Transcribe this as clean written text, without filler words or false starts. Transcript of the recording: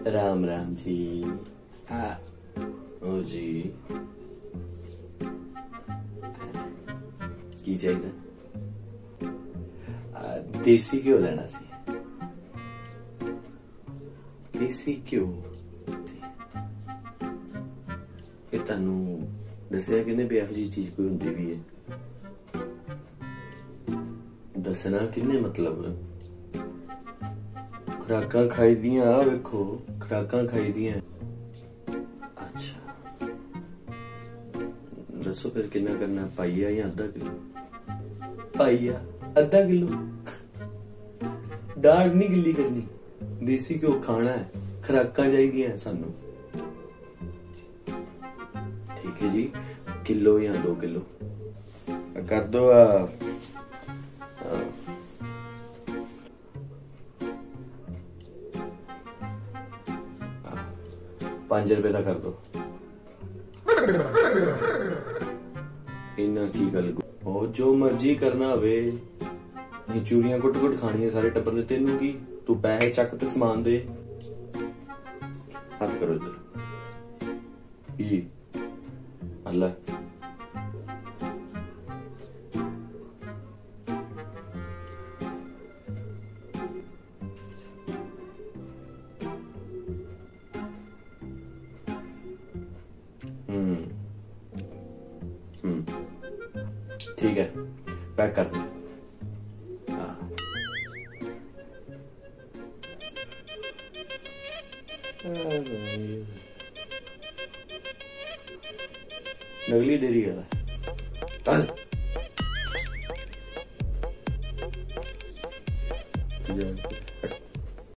राम राम जी। हाँ ओ जी की चाहिए? देसी घ्यो लेना सी। देसी घ्यो ये तानू दसिया किन्ने भी एहो जी चीज कोई हुंदी भी है? दसना किन्ने मतलब खुराकां खाई दियां आ वेखो खुराकां खाई दियां। अच्छा दसो फिर किन्ना करना, पाइया या अद्धा किलो? पाइया अद्धा किलो दाढ़ नहीं गिल्ली करनी, देसी घ्यो खाना है, खुराकां चाहिए सानू। ठीक है जी, किलो या 2 किलो कर दो। 5 रुपए का कर दो। इन्ना की गल हो, जो मर्जी करना होवे। चूरियां कुट कुट खानी है सारे टब्बर ने, तेनू की? तू पैसे चक ते समान दे। हाथ करो इधर अल्लाह। ठीक है पैक कर दो। नगली डेरी है।